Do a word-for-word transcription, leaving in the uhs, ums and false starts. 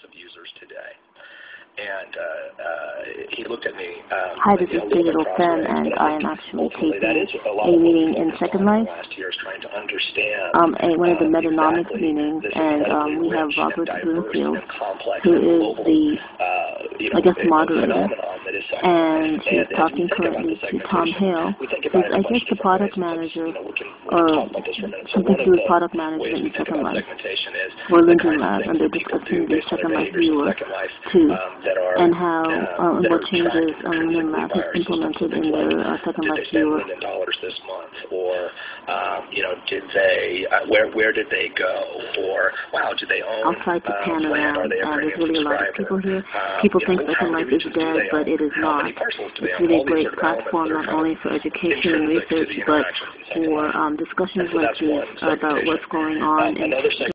of users today. And uh, uh, he looked at me. Um, Hi, this is Digital Femme, and I am actually taking a, a meeting in Second Life, um, a, one of the metanomics exactly meetings, and um, we have Robert Bloomfield, who is the, uh, I guess, moderator, and he's talking currently to Tom Hale, who's, I guess, the product manager, or something to do with product management in Second Life, or Linden Lab, and they're discussing the Second Life viewer, too. And how uh, and what changes um, Linden Lab has implemented in their uh, Second Life viewer. Million dollars this month, or um, you know, did they? Uh, where where did they go? Or wow, did they own? I'll try to pan uh, around. Are they Uh, there's really a lot of people here. Um, People think know, Second Life is dead, but it is not. It's really a great platform, not only for education and research, but for um, discussions like this about what's going on in